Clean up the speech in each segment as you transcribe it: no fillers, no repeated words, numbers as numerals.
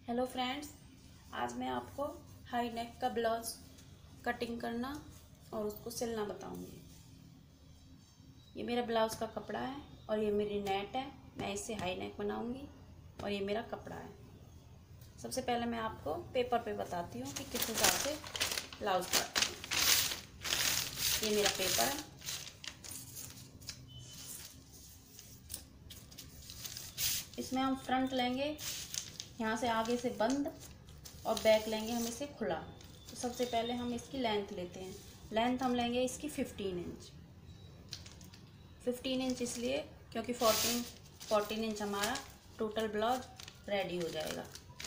Hello friends, आज मैं आपको हाई नेक का ब्लाउज कटिंग करना और उसको सिलना बताऊंगी। ये मेरा ब्लाउज का कपड़ा है और ये मेरी नेट है। मैं इससे हाई नेक बनाऊंगी और ये मेरा कपड़ा है। सबसे पहले मैं आपको पेपर पे बताती हूँ कि किस हिसाब से ब्लाउज काटती हूँ। ये मेरा पेपर है। इसमें हम फ्रंट लेंगे यहाँ से आगे से बंद और बैक लेंगे हम इसे खुला। तो सबसे पहले हम इसकी लेंथ लेते हैं। लेंथ हम लेंगे इसकी 15 इंच। 15 इंच इसलिए क्योंकि 14 इंच हमारा टोटल ब्लाउज रेडी हो जाएगा।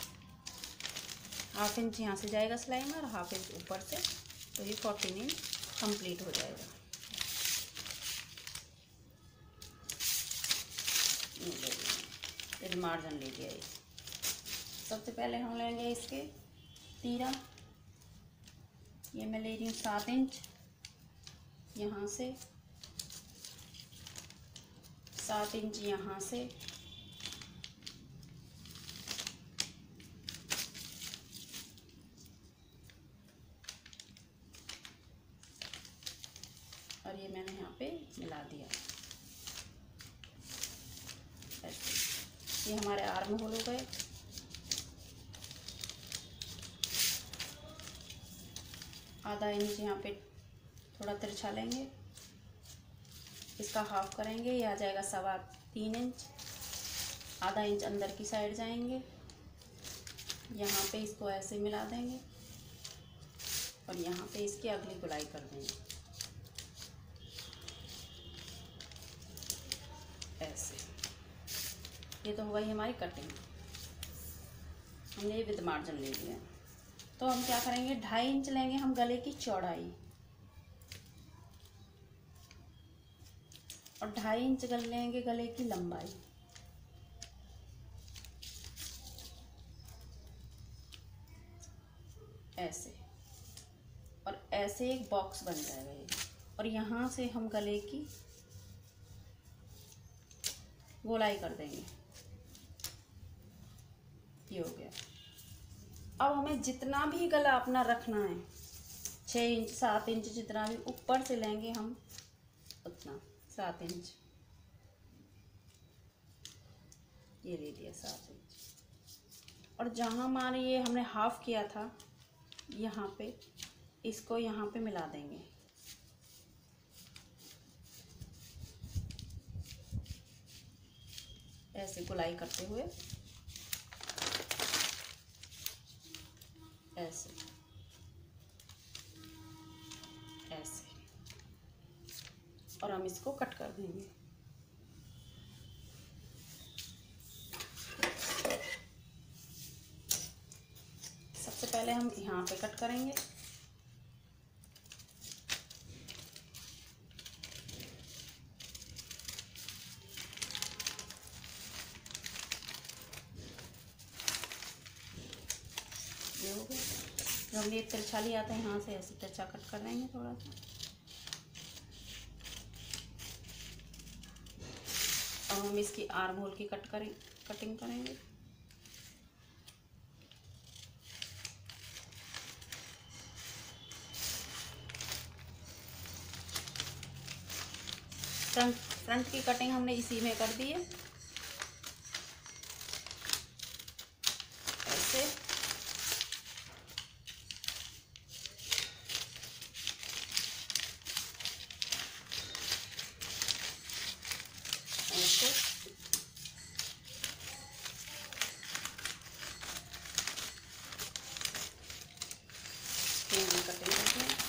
हाफ इंच यहाँ से जाएगा सिलाई में और हाफ इंच ऊपर से, तो ये 14 इंच कंप्लीट हो जाएगा। ये मार्जिन ले लिया। ये सबसे पहले हम लेंगे इसके तीरा। ये मैं ले रही हूँ 7 इंच। यहाँ से 7 इंच यहाँ से और ये मैंने यहाँ पे मिला दिया। ऐसे ये हमारे आर्म होल हो गए। आधा इंच यहाँ पे थोड़ा तिरछा लेंगे, इसका हाफ करेंगे, ये आ जाएगा 3.25 इंच। आधा इंच अंदर की साइड जाएंगे, यहाँ पे इसको ऐसे मिला देंगे और यहाँ पे इसकी अगली गुलाई कर देंगे ऐसे। ये तो हो गई हमारी कटिंग। हमने ये विद मार्जिन ले लिया। तो हम क्या करेंगे, 2.5 इंच लेंगे हम गले की चौड़ाई और 2.5 इंच लेंगे गले की लंबाई। ऐसे और ऐसे एक बॉक्स बन जाएगा ये। और यहाँ से हम गले की गोलाई कर देंगे। ये हो गया। अब हमें जितना भी गला अपना रखना है, 6 इंच 7 इंच जितना भी ऊपर से लेंगे हम उतना 7 इंच। ये ले लिया 7 इंच। और जहाँ हमारे ये हमने हाफ किया था, यहाँ पे इसको यहाँ पे मिला देंगे। ऐसे गुलाई करते हुए ऐसे ऐसे और हम इसको कट कर देंगे। सबसे पहले हम यहाँ पे कट करेंगे। ये हो गया। जब हम ये तिरछा लिया था यहाँ से ऐसे तिरछा कट कर देंगे थोड़ा सा। अब हम इसकी आर्म होल की कटिंग करेंगे। फ्रंट की कटिंग हमने इसी में कर दी है ऐसे। कटिंग करते हैं।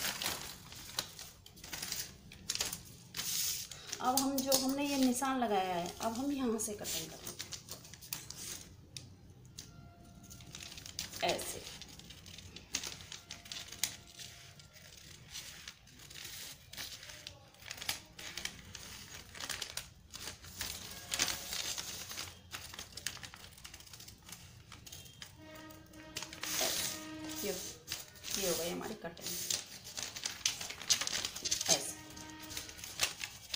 अब हम जो हमने ये निशान लगाया है, अब हम यहाँ से कटिंग करेंगे ऐसे। ये हो गई हमारी कटिंग ऐसे।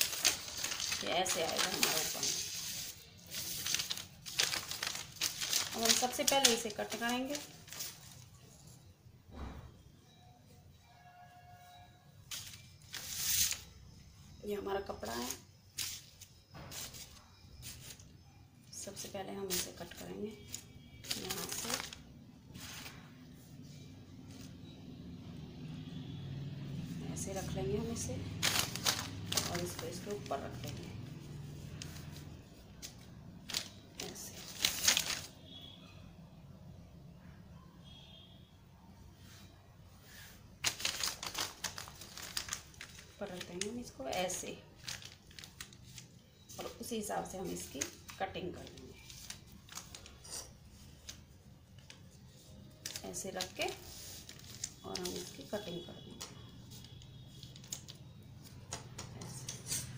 ये ऐसे आएगा हमारा ऊपर। अब हम सबसे पहले इसे कट करेंगे। ये हमारा कपड़ा है। सबसे पहले हम इसे कट करेंगे यहाँ से। ऐसे रख लेंगे हम इसे और इसको इसके ऊपर रख देंगे ऐसे। ऊपर रख देंगे हम इसको ऐसे और उसी हिसाब से हम इसकी कटिंग कर लेंगे। ऐसे रख के और हम इसकी कटिंग कर देंगे ऐसे।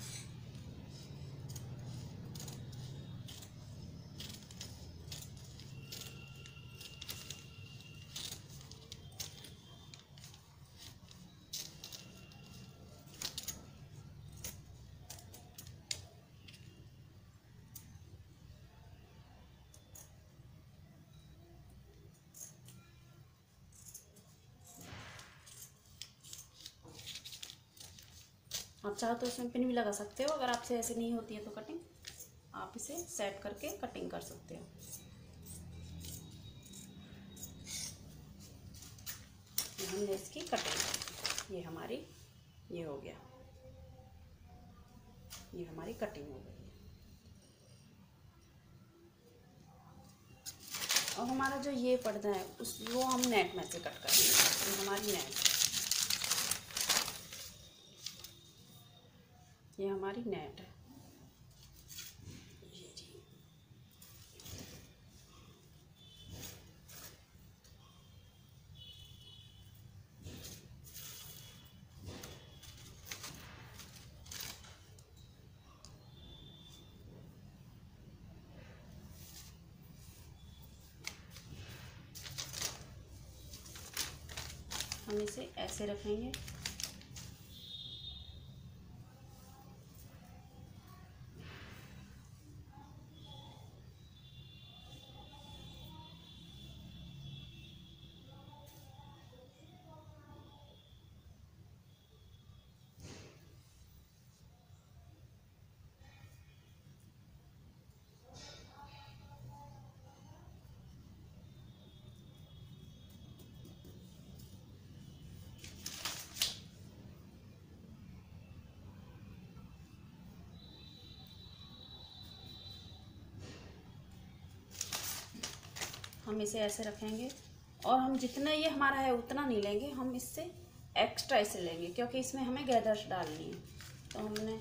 आप चाहो तो इसमें पिन भी लगा सकते हो। अगर आपसे ऐसे नहीं होती है तो कटिंग, आप इसे सेट करके कटिंग कर सकते हो। हमने इसकी कटिंग, ये हमारी ये हो गया, ये हमारी कटिंग हो गई। और हमारा जो ये पर्दा है वो हम नेट में से कट करेंगे। ये हमारी नेट, ये हमारी नेट है। हम इसे ऐसे रखेंगे। हम इसे ऐसे रखेंगे और हम जितना ये हमारा है उतना नहीं लेंगे, हम इससे एक्स्ट्रा इसे लेंगे क्योंकि इसमें हमें गैदर्स डालनी है। तो हमने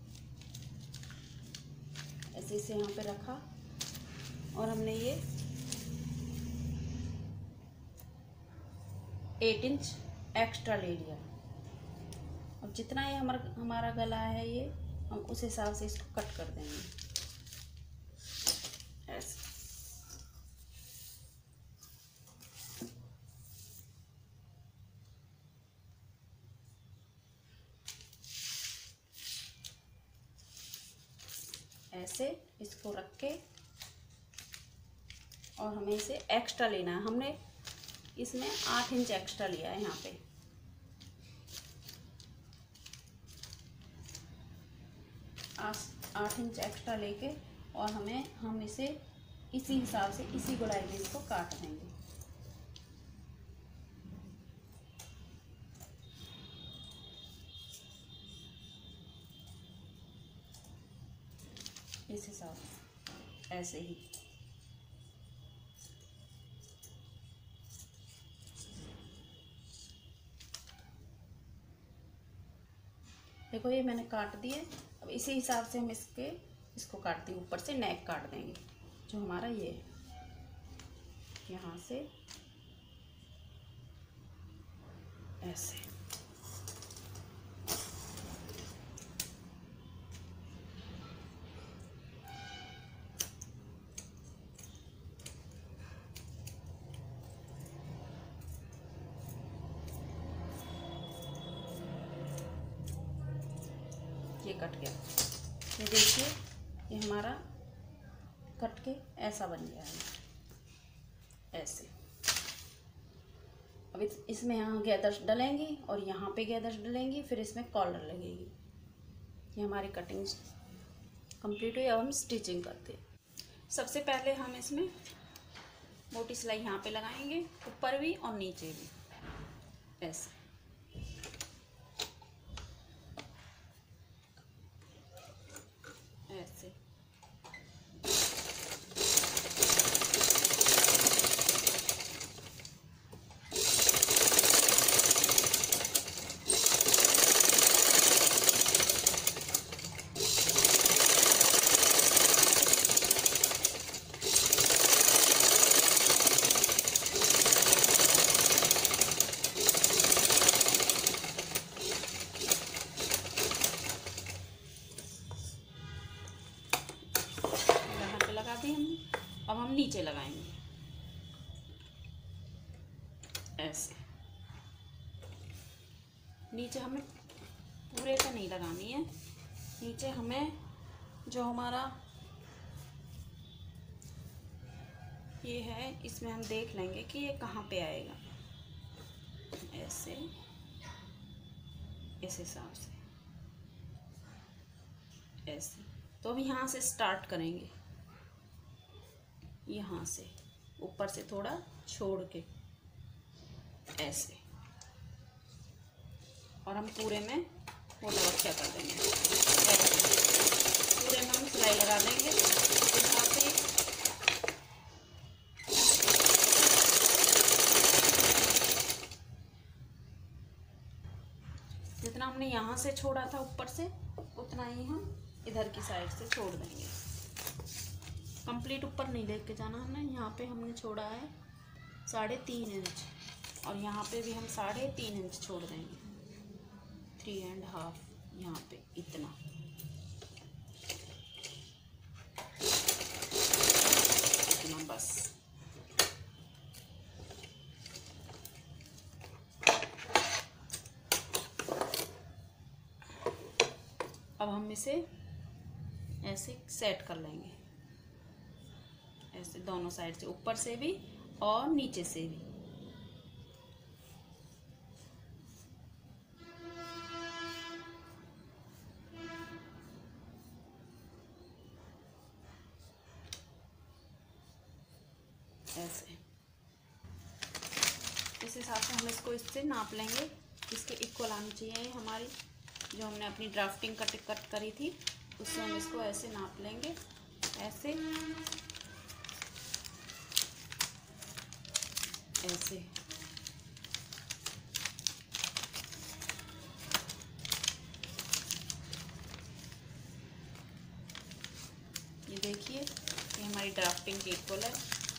ऐसे इसे यहाँ पे रखा और हमने ये 8 इंच एक्स्ट्रा ले लिया। अब जितना ये हमारा गला है ये हम उस हिसाब से इसको कट कर देंगे ऐसे। ऐसे इसको रख के और हमें इसे एक्स्ट्रा लेना है। हमने इसमें 8 इंच एक्स्ट्रा लिया है यहाँ पे। 8 इंच एक्स्ट्रा लेके और हम इसे इसी हिसाब से इसी गोलाई में इसको काट देंगे। इस हिसाब से ऐसे ही। देखो ये मैंने काट दिए। अब इसी हिसाब से हम इसको काटते हैं। ऊपर से नेक काट देंगे जो हमारा ये यहाँ से ऐसे। ये कट गया। ये देखिए ये हमारा कट के ऐसा बन गया है। ऐसे। अब इसमें यहाँ गैदर्स डलेंगी और यहाँ पे गैदर्स डलेंगी, फिर इसमें कॉलर लगेगी। ये हमारी कटिंग कंप्लीट हुई। अब हम स्टिचिंग करते हैं। सबसे पहले हम इसमें मोटी सिलाई यहाँ पे लगाएंगे, ऊपर भी और नीचे भी ऐसे। ऐसे अब हम नीचे लगाएंगे ऐसे। नीचे हमें पूरे पे नहीं लगानी है, नीचे हमें जो हमारा ये है इसमें हम देख लेंगे कि ये कहाँ पे आएगा। ऐसे इस हिसाब से ऐसे। तो हम यहाँ से स्टार्ट करेंगे, यहाँ से ऊपर से थोड़ा छोड़ के ऐसे, और हम पूरे में वो लवक्या कर देंगे ऐसे। पूरे में हम सिलाई लगा देंगे यहाँ पे। जितना हमने यहाँ से छोड़ा था ऊपर से, उतना ही हम इधर की साइड से छोड़ देंगे। कंप्लीट ऊपर नहीं लेके जाना हमने। यहाँ पे हमने छोड़ा है 3.5 इंच, और यहाँ पे भी हम 3.5 इंच छोड़ देंगे। 3.5 यहाँ पे इतना। इतना बस। अब हम इसे ऐसे सेट कर लेंगे ऐसे, दोनों साइड से, ऊपर से भी और नीचे से भी। ऐसे इस हिसाब से हम इसको इससे नाप लेंगे। इसके इक्वल आनी चाहिए हमारी, जो हमने अपनी ड्राफ्टिंग कट करी थी उससे हम इसको ऐसे नाप लेंगे ऐसे ऐसे। ये देखिए, ये हमारी ड्राफ्टिंग के इक्वल है।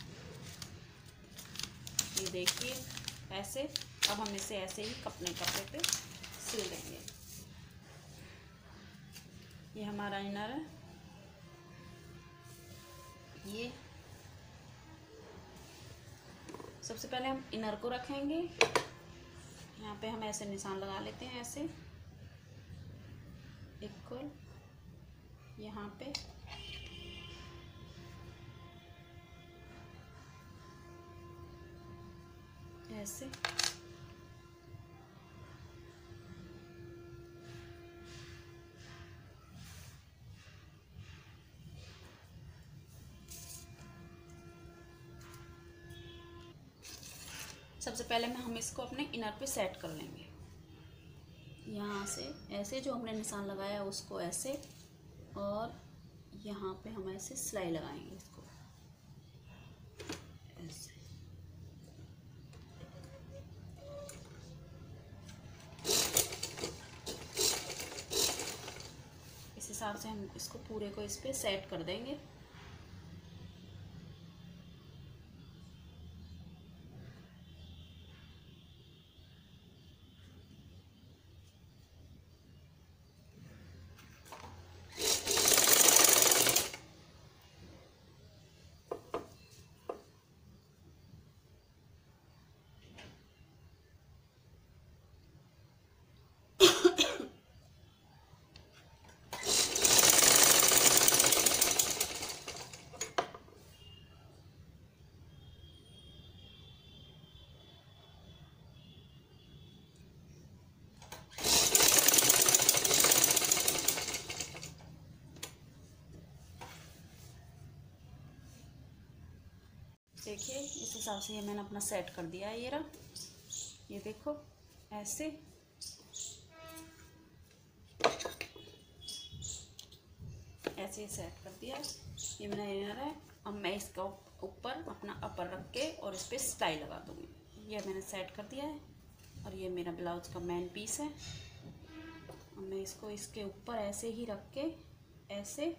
ये देखिए ऐसे। अब हम इसे ऐसे ही अपने कपड़े पे सिल देंगे। ये हमारा इनर है। ये सबसे पहले हम इनर को रखेंगे। यहाँ पे हम ऐसे निशान लगा लेते हैं ऐसे इक्वल, यहाँ पे ऐसे। सबसे पहले में हम इसको अपने इनर पे सेट कर लेंगे। यहाँ से ऐसे जो हमने निशान लगाया उसको ऐसे, और यहाँ पे हम ऐसे सिलाई लगाएंगे इसको ऐसे। इस हिसाब से हम इसको पूरे को इस पे सेट कर देंगे। इस हिसाब से ये मैंने अपना सेट कर दिया है। ये रहा, ये देखो ऐसे। ऐसे सेट कर दिया। ये मेरा इनर है। अब मैं इसका ऊपर अपना अपर रख के और इस पर सिलाई लगा दूँगी। ये मैंने सेट कर दिया है और ये मेरा ब्लाउज का मेन पीस है। अब मैं इसको इसके ऊपर ऐसे ही रख के ऐसे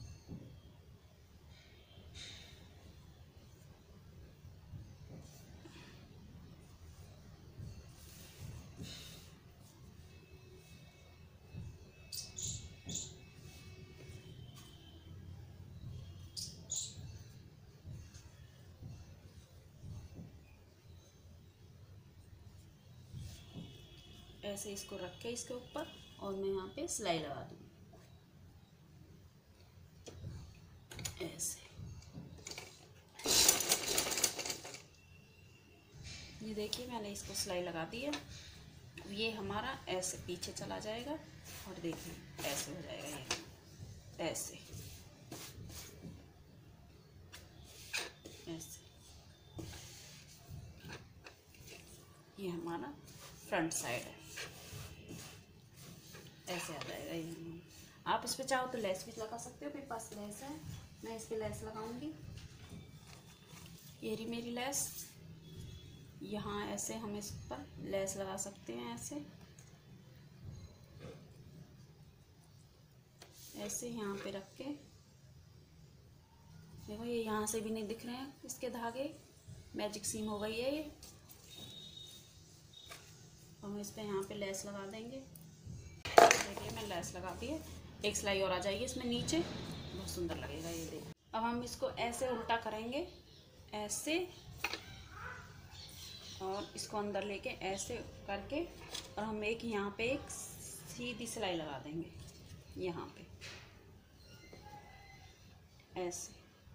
ऐसे इसको रख के इसके ऊपर और मैं यहाँ पे सिलाई लगा दूँगी ऐसे। ये देखिए मैंने इसको सिलाई लगा दी है। ये हमारा ऐसे पीछे चला जाएगा और देखिए ऐसे हो जाएगा। ये ऐसे ऐसे ये हमारा फ्रंट साइड है। ऐसे आ जाएगा ये। आप इस पे चाहो तो लेस भी लगा सकते हो। मेरे पास लेस है, मैं इस पे लेस लगाऊंगी। ये रही मेरी लेस। यहाँ ऐसे हम इस पर लेस लगा सकते हैं ऐसे ऐसे यहाँ पे रख के। देखो ये यहाँ से भी नहीं दिख रहे हैं इसके धागे, मैजिक सीम हो गई है ये। हम इस पे यहाँ पे लेस लगा देंगे। देखिए मैं लेस लगा दी है। एक सिलाई और आ जाएगी इसमें नीचे, बहुत सुंदर लगेगा ये। देखो अब हम इसको ऐसे उल्टा करेंगे ऐसे, और इसको अंदर लेके ऐसे करके, और हम एक यहाँ पे एक सीधी सिलाई लगा देंगे यहाँ पे ऐसे।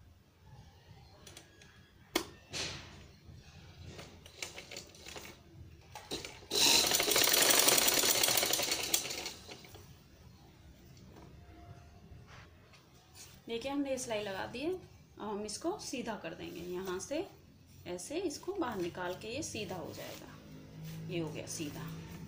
देखिए हमने सिलाई लगा दी है। अब हम इसको सीधा कर देंगे यहाँ से ऐसे, इसको बाहर निकाल के ये सीधा हो जाएगा। ये हो गया सीधा।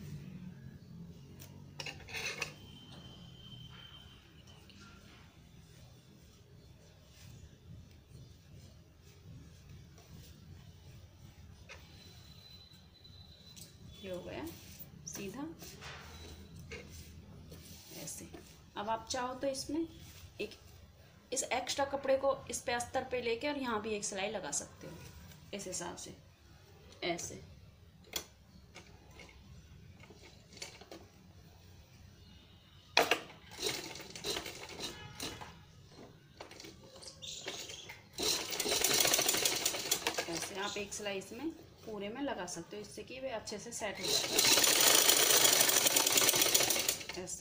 ये हो गया सीधा ऐसे। अब आप चाहो तो इसमें एक इस एक्स्ट्रा कपड़े को इस पे अस्तर पे लेके और यहाँ भी एक सिलाई लगा सकते हो इस हिसाब से ऐसे। ऐसे आप एक सिलाई इसमें पूरे में लगा सकते हो, इससे कि वे अच्छे से सेट हो जाए ऐसे।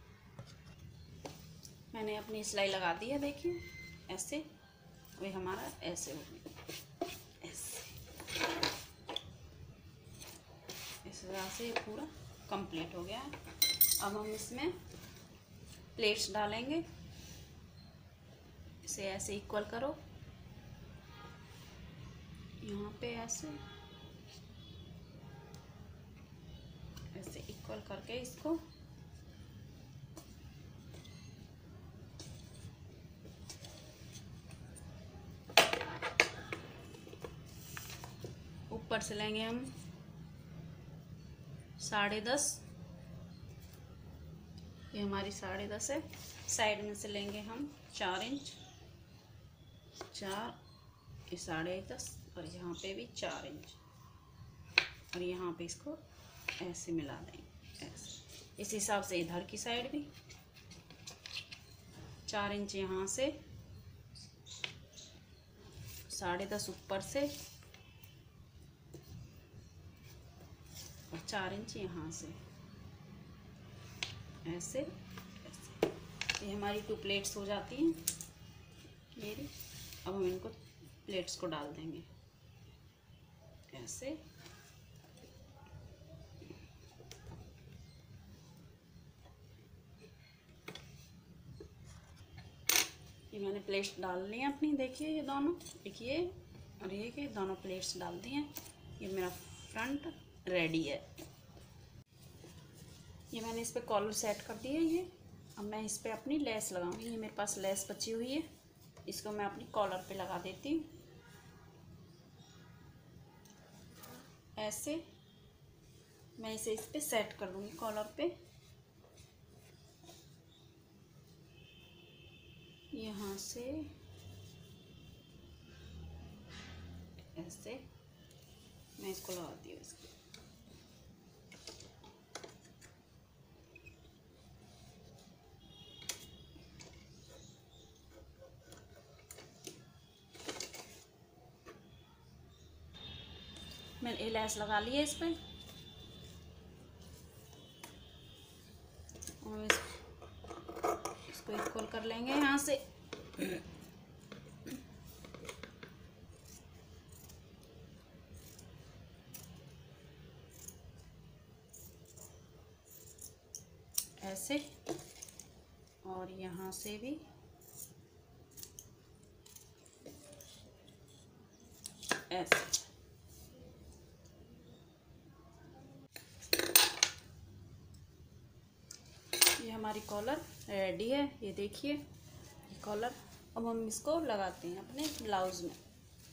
मैंने अपनी सिलाई लगा दी है देखिए ऐसे। वे हमारा ऐसे हो गया ऐसे। इस तरह से ये पूरा कंप्लीट हो गया है। अब हम इसमें प्लेट्स डालेंगे। इसे ऐसे इक्वल करो यहाँ पे ऐसे ऐसे इक्वल करके इसको ऊपर से लेंगे हम 10.5। ये हमारी 10.5 है। साइड में से लेंगे हम 4 इंच, 4, ये 10.5 और यहाँ पे भी 4 इंच, और यहाँ पे इसको ऐसे मिला देंगे ऐसे। इस हिसाब से इधर की साइड भी 4 इंच यहाँ से, 10.5 ऊपर से और 4 इंच यहाँ से ऐसे ऐसे। ये हमारी 2 प्लेट्स हो जाती हैं मेरी। अब हम इनको प्लेट्स को डाल देंगे ऐसे। ये मैंने प्लेट्स डाल ली हैं अपनी। देखिए ये दोनों, एक ये और ये कि दोनों प्लेट्स डाल दिए। ये मेरा फ्रंट रेडी है। ये मैंने इस पे कॉलर सेट कर दिया। ये अब मैं इस पे अपनी लेस लगाऊंगी। ये मेरे पास लेस बची हुई है, इसको मैं अपनी कॉलर पे लगा देती हूँ। ऐसे मैं इसे इस पे सेट कर दूंगी कॉलर पे। यहाँ से ऐसे मैं इसको लगाती हूँ इसके। मैंने लेस लगा ली है इस पर और इसको इक्वल कर लेंगे यहाँ से। ऐसे और यहाँ से भी ऐसे। ये हमारी कॉलर रेडी है। ये देखिए कॉलर। अब हम इसको लगाते हैं अपने ब्लाउज में।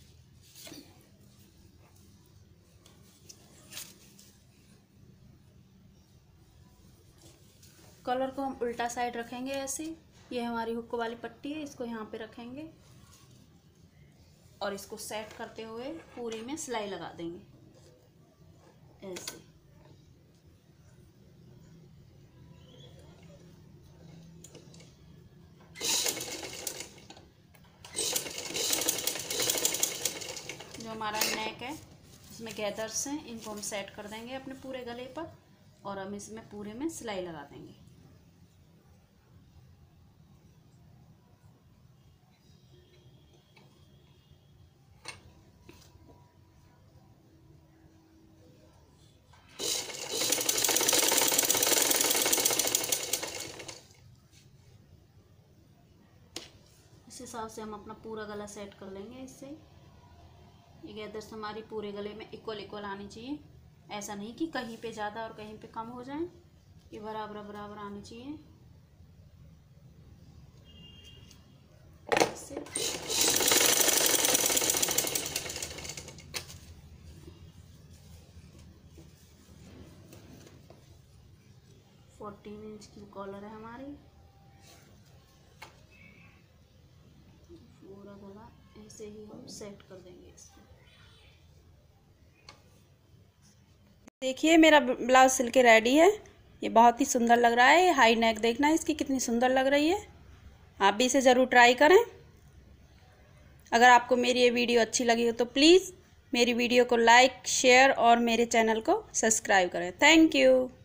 कॉलर को हम उल्टा साइड रखेंगे ऐसे। ये हमारी हुक वाली पट्टी है, इसको यहाँ पे रखेंगे और इसको सेट करते हुए पूरे में सिलाई लगा देंगे ऐसे। जो हमारा नेक है इसमें गैदर्स हैं, इनको हम सेट कर देंगे अपने पूरे गले पर और हम इसमें पूरे में सिलाई लगा देंगे। इस हिसाब से हम अपना पूरा गला सेट कर लेंगे इससे। ये गैदर्स हमारी पूरे गले में इक्वल इक्वल आनी चाहिए। ऐसा नहीं कि कहीं पे ज़्यादा और कहीं पे कम हो जाए। ये बराबर बराबर आनी चाहिए ऐसे। 14 इंच की कॉलर है हमारी। पूरा गला ऐसे ही हम सेट कर देंगे इसको। देखिए मेरा ब्लाउज सिल के रेडी है। ये बहुत ही सुंदर लग रहा है। हाई नेक देखना इसकी कितनी सुंदर लग रही है। आप भी इसे ज़रूर ट्राई करें। अगर आपको मेरी ये वीडियो अच्छी लगी हो तो प्लीज़ मेरी वीडियो को लाइक, शेयर और मेरे चैनल को सब्सक्राइब करें। Thank you.